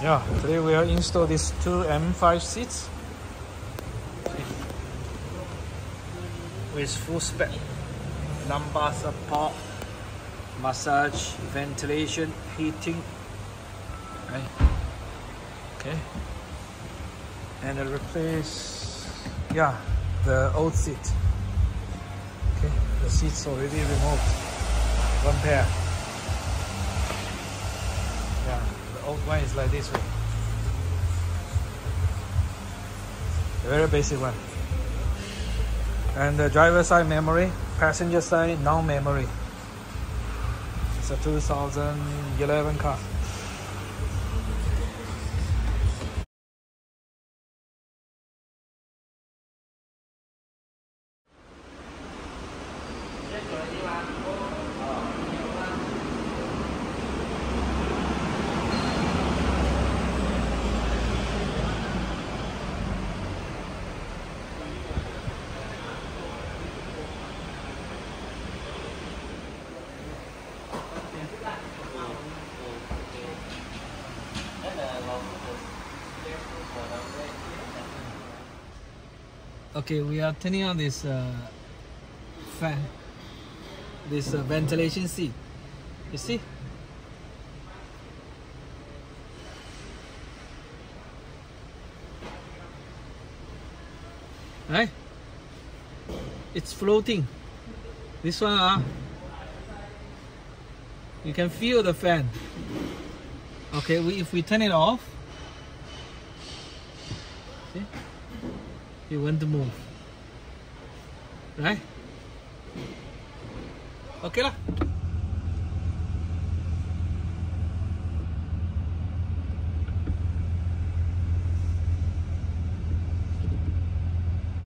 Yeah, today we will install these two M5 seats with full spec lumbar support, massage, ventilation, heating, right? Okay, and I replace the old seat. Okay, the seats already removed, one pair. The old one is like this way. The very basic one. And the driver side memory, passenger side no memory. It's a 2011 car. Okay, we are turning on this fan, this ventilation seat. You see? Right? It's floating. This one, you can feel the fan. Okay, if we turn it off, see? It won't move, right? Okay lah.